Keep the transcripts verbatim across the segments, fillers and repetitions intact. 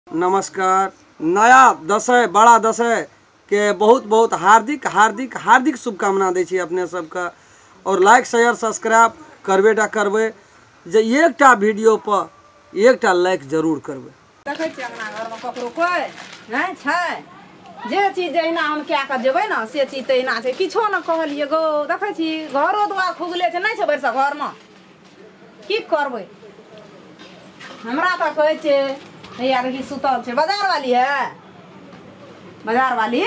नमस्कार। नया दशहरा बड़ा दशहरा के बहुत बहुत हार्दिक हार्दिक हार्दिक शुभकामना दै छी अपने सबके। और लाइक शेयर सब्सक्राइब करबेटा करबे जे एकटा वीडियो पर एकटा लाइक जरूर करबे। देखै छी अंगना घर में ककरो कोई नहीं छै जे चीज जहिना हम क्या कर जेबै ना से चीज तहिना छै। किछो न कहलिए गो देखै छी घरो दुआर खुगले छै नहीं छै बरसा घर में की करबै। हमरा त कहै छै हैया देखी सुतल छै। बाजार वाली है बाजार वाली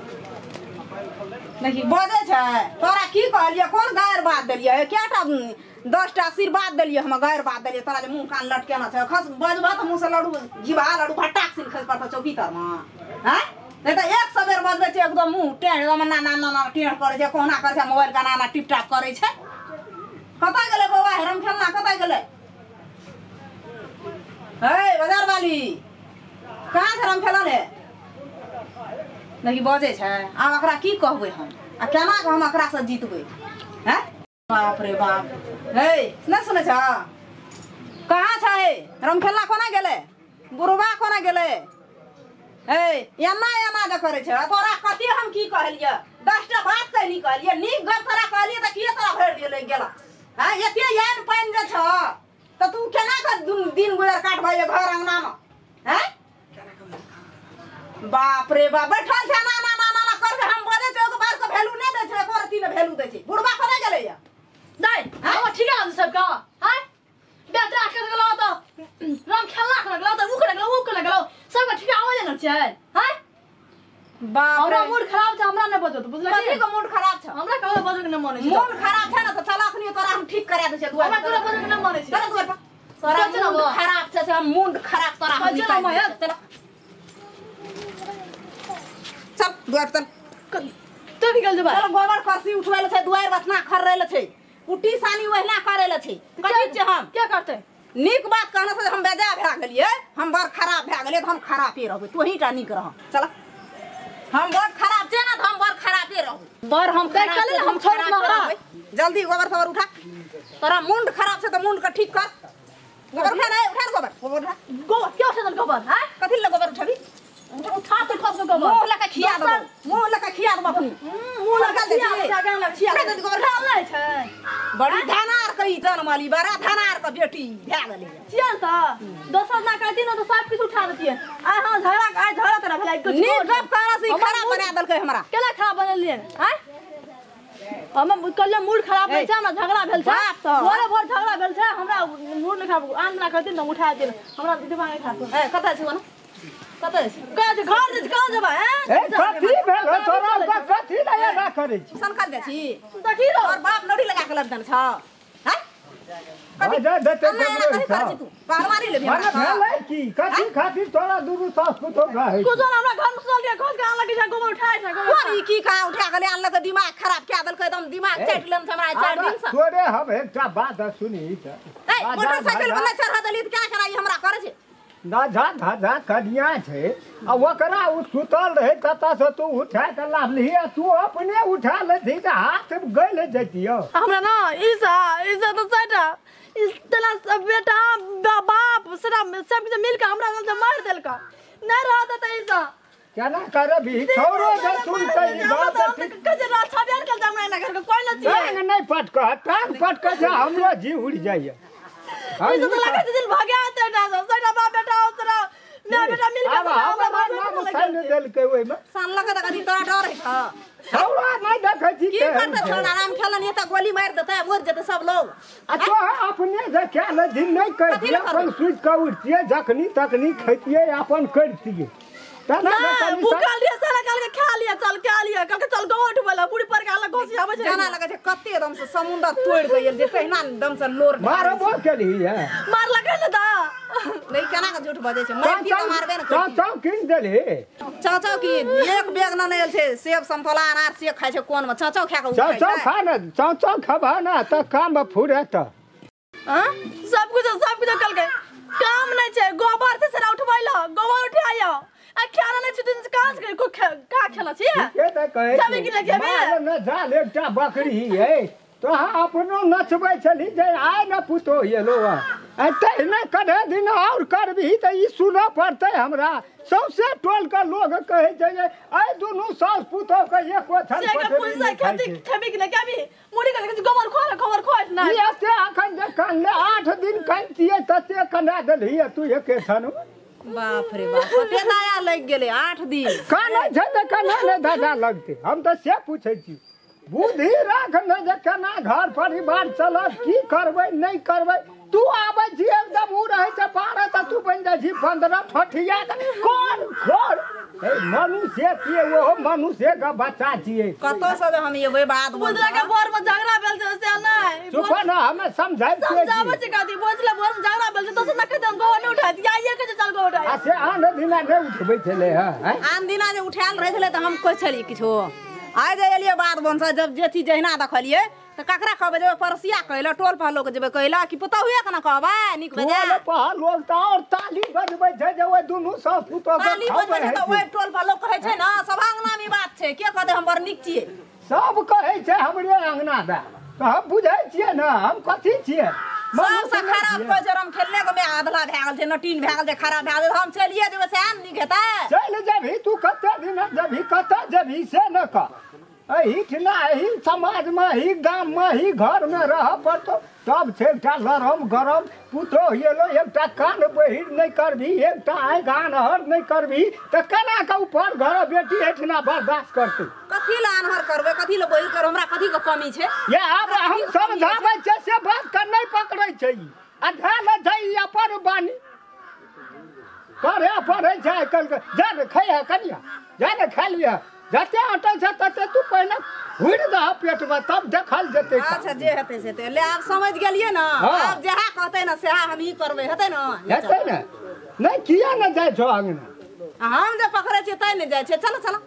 देखी बजे छै तोरा की कहलिए कोन गायर बात देलिए केटा दसटा आशीर्वाद देलिए हम गायर बात देलिए तोरा जे मुंह कान लटकेना छै खस बजबा त मुंह से लड़ू घिबा लड़ू फटाक सिन खस पड़ता चौकी तर में हैं नहीं तो एक सबेर बजबे छै एकदम मुंह टेढ़ एकदम ना ना ना टेढ़ करे छै कोना करे छै मोबाइल का नाना टिप टाप करे छै। कतय गेलै बौआ हेरम खेलना कतय गेलै हे बाजार वाली कहाँ से रम खेलन है देखी बजे छै। आब एकरा की कहबै हम आ केना के हम एकरा से जीतबै हैं। बाप रे बाप हे नहीं सुने छ कहाँ छै रम खेलना कोना गेलै गुरुबा कोना गेलै हे एना एना जे करे छै तोरा कते हम की कहलिए दसटा बात कह नी कहलिए नीक गप तोरा कहलिए त किए तोरा भर गेलै गेला हैं एते यान पाइन जे छ त तू केना के दिन गुजर काटबै घर अंगना में हैं। बाप रे बाप बैठल छै ना ना ना ना कर हम बजे छै तो बार के वैल्यू नहीं दे छै कोरती ने वैल्यू दे छै बुढ़वा करे गेलै या दाई हम ठीक है सब का हैं बेटा के गेलो तो राम खेलना कर गेलो तो उ कर गेलो उ कर गेलो सब ठीक आवे न छै हैं। बाप हमरा रे मूड खराब छै हमरा नहीं बजो तो बुझला कथी के मूड खराब छै हमरा कहलो बजो के नहीं माने छै मूड खराब छै ना तो चल अखनी तोरा हम ठीक करा दे छै दुआ हमरा तोरा बजो के नहीं माने छै चल दुआ पर तोरा मूड खराब छै से मूड खराब तोरा हम चल मैं चल चल दुआ चल तो निकल जबा चल गोबर करसी उठवेले छै दुआर बतना खररेले छै कुटी सानी ओहना करेले छै कथि छै हम क्या करते नीक बात कहने से हम बेजा भए गेलिए हम बड़ खराब भए गेलिए त हम खराबे रहबै तू ही टा नीक रह चल हम बड़ खराब छै ना त हम बड़ खराबे रहबै बड़ हम देख खराब ले छै, हम छोड़ खराब ना रहबै। जल्दी गोबर सबर उठा तोरा मुंड खराब छै त मुंड के ठीक कर गोबर उठा नहीं उठा गोबर गोबर उठा गोबर क्या छै गोबर हैं कथि ले गोबर उठाबी उठा तो खस गोबर मुंह लका खिया दबो मुंह लका खिया दबो अपनी मुंह लगा दे जागन लग छिया उठा दे गोबर उठा नहीं छै बड़ी धनार कई जनमाली बड़ा धनार के बेटी भए गेलै छिया त दोसर ना कहती न तो सब कुछ उठा देती है आ हां झगड़ा आइ झगड़ा तेरा भलाई कुछ नीक गप कहना से खराब बना देलकै हमरा केला खराब बनलिए हैं हम कल्ले मूड खराब भेल छै ना झगड़ा भेल छै भोरे भोर झगड़ा भेल छै हमरा मूड नहीं खराब आन ना करती न उठा दे हमरा दिमाग नहीं खराब ए कतै छै ओना कतै छै कह जे घर जे कह जेबा हैं ए कथी भेल तोरा बा कथी लगा ना करे छी सन कर दे छी देखी रो और बाप नड़ी लगा के लड़दन छ हैं कथी दे देते कथी कर छी तू बारवारी ले माने भेलै की कथी खातिर तोरा दुनु सास पुतो रहै कुछ हमरा घर में चल गया खोज के आन लगे गोबर उठाए छै गोबर कोन ई की का उठा गेलै आन लगे दिमाग खराब क्या देलकै एकदम दिमाग चाट लेन हमरा चार दिन से तोरे हम एकटा बात सुनी त ए मोटरसाइकिल पर चढ़ा देली त क्या कराई हमरा करे छै ना जा धा जा कनिया छै आ ओकरा उ सुतल रहे कता से तू उठा के लाभली तू अपने उठा ले दी त हाथ गइल जतियो हमरा ना ईसा ईसा तो सटा इस तना सब बेटा बाप सरा सब के मिल के हमरा से मार देलका नहीं रहता त ईसा केना करबी छोरो जे सुनतै बात ठीक कजे रात छबियार के हमरा ना घर के कोई न छिए टांग नहीं पटक टांग पटक जा हमरो जी उड़ जाइए ईसा तो लगे दिल भाग्या त ना सटा बाप बेटा उतरा मैं बेटा मिल के अब हमर नाम साइन देल के ओइ में सान लगे त कथी तोरा डर है छ छोरा नहीं देखै छी की करते छोड़ा आराम खेलन ये त गोली मार देते मर जेते सब लोग आ तो अपने जे क्या दिन नहीं कर दिया अपन सुइत के उठतिए जखनी तखनी खैतिए अपन करतिए तना ना भूखल लिए सारा काल के खा लिया चल खा लिया कल के चल गोट बोला पूरी पर के अलग घोसी आवे छै जाना लगे छै कते एकदम से समुंदर तोड़ गइल जे कहिना एकदम से लोर मारबो केली है मार लगे न दा नहीं केना के झूठ बजे छै मैं की तो मारबे न चाचा चाचा किन देली चाचा की एक बैग न नेल छै सेब संतोला अनार से खाइ छै कोन में चाचा खा के उठाइ चाचा छै खा न चाचा खबा ना त काम फुरे त हां सब कुछ सब कुछ कल के काम नहीं छै गोबर से सरा उठबैला गोबर उठाइयो आ खाना नहीं छै दिन से कहां से का खेला छी के त कहे जाबे कि नहीं जाबे मार न जा एकटा बकरी है तो हाँ अपनो नचबै छली जे आय न पुतो येलो आ तहिने करे दिन और करबही त ई सुनऽ पड़तै हमरा सौसे टोल के लोग कहै छै जे आय दुनू सास पुतो के एक ओछन से के पुलिस खेती खेबी कि न केबी मुड़ी के गोबर खो खबर खो ना ये ते अखन जे कन्ने आठ दिन कंतिए तते कना देलही तू एके ठन बाप रे बाप कते नया लग गेले आठ दिन काने छै त कना ने दादा लगते हम त से पूछै छी बुद्धि राख न जे केना घर परिवार चलत की करबै नहीं करबै तू आबै छी एकदम उ रहै छै बारह त तू बन जाइ छी पंद्रह ठठिया कोन खोर ए मनुष्य छियै वो मनुष्य का बच्चा छियै कतो से हम एबै बात बुझला के भोर में झगड़ा भेल छै से नहीं चुप न हमें समझाइ छियै समझाबै छी काती बुझला भोर में झगड़ा भेल छै तो न कहते हम गोबर नहीं उठा दिया ये के चल गो उठाई आ से आन दिना नै उठबै छले ह आन दिना जे उठायल रहै छलै त हम कोइ छली किछो आइ जे एलियै बात बनसा जब जेथी जहिना देखलियै त ककरा कहबै जेबै परसिया कहला टोल पर लोग जेबै कहला कि पता हुए केना कहबै निक बजा टोल पर लोग त और ताली बजबै छै जे ओइ दुनू सब पुतो के ताली बजबै छै त ओइ टोल पर लोग कहै छै न सब अंगना में बात छै के कहते हम बड़ निक छियै सब कहै छै हमरे अंगना दा त हम बुझै छियै न हम कथी छियै सबसे खराब कोइ जरम खेलने के में आधला भए गेल छै नटीन भए गेल छै खराब भए गेल हम चलिए जेबै से निक हेतै चल जेबही तू कते दिन जेबही कते जेबही से न कह एही ठिना एही समाज में ही गाम में ही घर में रह पड़तो तब छै एकटा लरम गरम पुतो हेलो एकटा कान बहिर नहीं करबी एकटा आइ गान हर नहीं करबी त केना के ऊपर घर बेटी एठिना बर्दाश्त करतै कथी ला अनहर करबै कथी ला बहिर कर हमरा कथी के कमी छै ये अब हम समझाबै छै से बात कर नहीं पकड़ै छै आ ध्यान छै अपन बानी करे पड़ै छै कल जा ने खाय कनिया जा ने खा लिया जते अटल छै तते तू पहले हुड़ दह पेट में तब देखल जेतै अच्छा जे हेतै से ले आब समझ गेलियै न आब जहा कहतै न सेहा हम ही करबै हेतै न हेतै ने नहीं किया न जाय छो अंगना हम जे पकड़ै छियै तै ने जाइ छै चलो चलो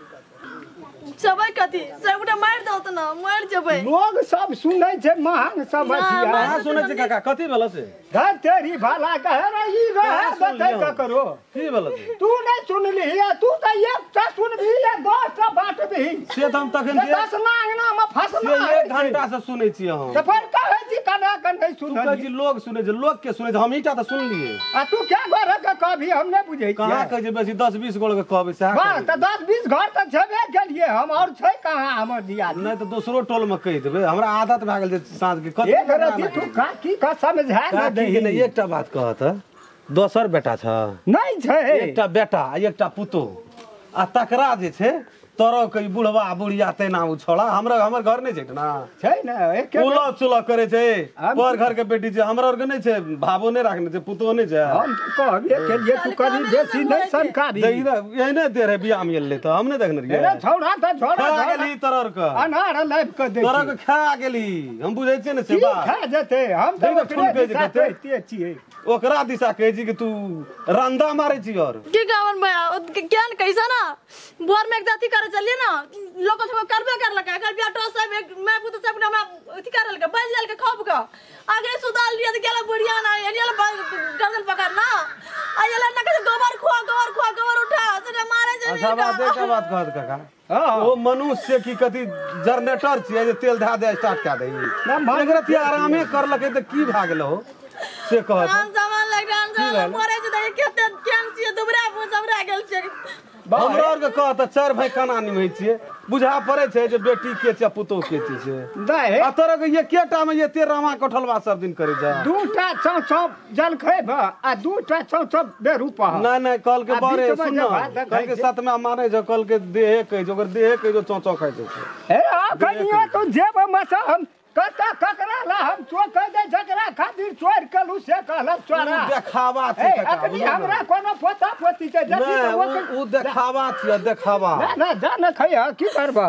सबे कथी सबटा मार दो त न मर जेबै लोग सब सुनै छै महान समझिया कहाँ सुनै छै काका कथी भेल से धर तेरी भाला कहे रे ई रहे दतै का करो की भेल से तू नहीं सुनली है तू त एकटा सुनबी या दसटा बाटबी से त हम तखन जे दस ना अंगना में फसना से एक घंटा से सुनै छी हम त फिर कहै छी कना कन नहीं तू कहै छी सुनली लोग सुनै छै लोग के सुनै छै हम ईटा त सुनलिए आ तू क्या घर के कभी हम नहीं बुझै कहाँ छियै कहै छै बेसी दस बीस गोल के कहबै सएह बस कहबै। त दस बीस घर त छेबे केलिए हम और छै कहाँ हमर दिया नहीं तो दोसरो टोल में कह देबै हमरा आदत भए गेल छै साँझ के कथी एक रति तू का की का समझा न काकी दही के नहीं एकटा बात कहत दोसर बेटा छ नहीं छै एकटा बेटा आ एकटा पुतो आ तकरा जे छै तोरो के बुढ़वा बुढ़िया तेना उ छोड़ा हमरा हमर घर नहीं छै ना छै न एक उलो चुलो करे छै हम- पर घर के बेटी छै हमरा और के नहीं छै भावो नहीं राखने छै पुतो नहीं छै हम तो कहबे केलिए तू कभी बेसी नहीं सरकारी दे यही दे रहे बियाह में ले तो हम नहीं देखने अरे रहिए छोड़ा त छोड़ा खा छोड़ा। गेली तोर के अनार लाइफ के दे तोर के खा गेली हम बुझै छियै ने से की बात खा जेते हम दे तो दे फूल ओकरे भेज दिशा देते। कहते छियै ओकरा दिशा कहै छी कि तू रंदा मारै छी और की कहन मैं क्या न कैसा ना बोर में एक जाति करे चलिए ना लोग सब करबे कर लगा कर बिया टो सब एक मैं पुत सब हमरा अथी कर लगा बज लेल के खब का आगे सुदाल लिया त गेला बुढ़िया ना एलिया गर्दन पकड़ ना आयला ना के गोबर खो गोबर खो गोबर उठा से मारे जे अच्छा बात है क्या बात कहत काका हां ओ मनुष्य की कथी जनरेटर छियै जे तेल धा दे स्टार्ट कए दै ना मन एकरा ती आरामे करलकै त की भए गेल हो से कहत हम सामान लगा हम मरे जे देख केते केन छिए दुबरा सबरा गेल छै हमरा और के कहत चार भाई काना निमै छियै बुझा पड़े छै जे बेटी के छै पुतो के छै दे आ तोरा के ये केटा में ये तेरामा कठलवा सब दिन करे जा दूटा चौचौ जल खैब आ दूटा चौचौ बेरूपा नहीं नहीं कल के आ बारे बीच में सुन जब हाथ कल देखाइ के छै। साथ में माने जो कल के देह कह जो ओकर देह कह जो चौचौ खाइ छै ए आ कनियो तो जेब मसा हम कता ककरा ला हम चो कह दे जकरा खातिर चोर कलू से कहला चोरा उ देखावा ए छै काका अखनी बुझल हमरा कोनो पोता पोती के जति नहीं तो उ- उ देखावा छियै देखावा ना ना जा न खैया की करबा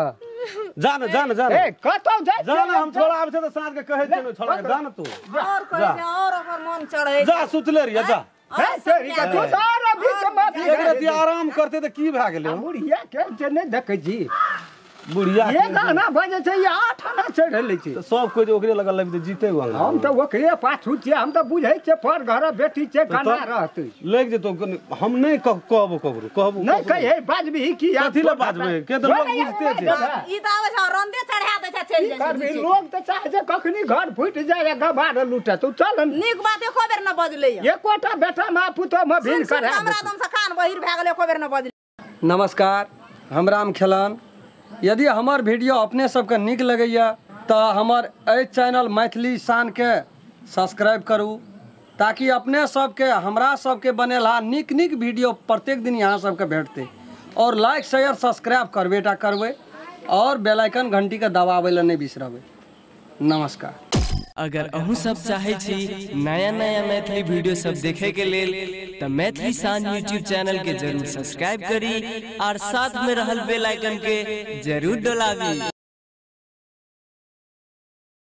जान जान जान ए कतौ जाय जान हम छोड़ा आबै छै त साँझ के कहै छै छोड़ा के जान तू और कोई से और ओकर मन चढ़ै जा सुतले रहिए जा हे तेरी का तू सारा बीच में एक रति आराम करते त की भए गेलै हो? बुढ़िया के जे नहीं देखै छी बुढ़िया ये गाना बजे छै ये आठ आना चढ़ ले छै तो सब कोई ओकरे लगल लग जीते हुआ हम तो ओकरे पाछू छियै हम तो बुझै छियै पर घर बेटी छै केना रहतै लग जेतो हम नहीं कहबो ककरो कहबो नहीं कहे बाजबी की कथी ले बाजबे के तो लोग बुझते छै ई त आबै छ रंदे चढ़ा दै छ चल जाइ करबी लोग तो चाहे जे कखनी घर फुट जाए गबार लूटे तू चल नीक बात एको बेर न बजले एकोटा बेटा मा पुतो म भीड़ करे हमरा दम से कान बहिर भए गेल एको बेर न बजले। नमस्कार, हम राम खेलन। यदि हमार वीडियो अपने सबके नीक लगैया तो हमार एहि चैनल मैथिली शान के सब्सक्राइब करू ताकि अपने सबके हमरा सबके बनेला नीक नीक वीडियो प्रत्येक दिन यहाँ सबके भेटते और लाइक शेयर सब्सक्राइब करबेटा करबै और बेल आइकन घंटी के दबाबै ला नहीं बिसरबै। नमस्कार। अगर अहू सब चाहे छी नया नया मैथिली वीडियो सब देखे के लेल तो मैथिली शान यूट्यूब चैनल के जरूर सब्सक्राइब करी और साथ में रहल बेल आइकन के जरूर दबावी।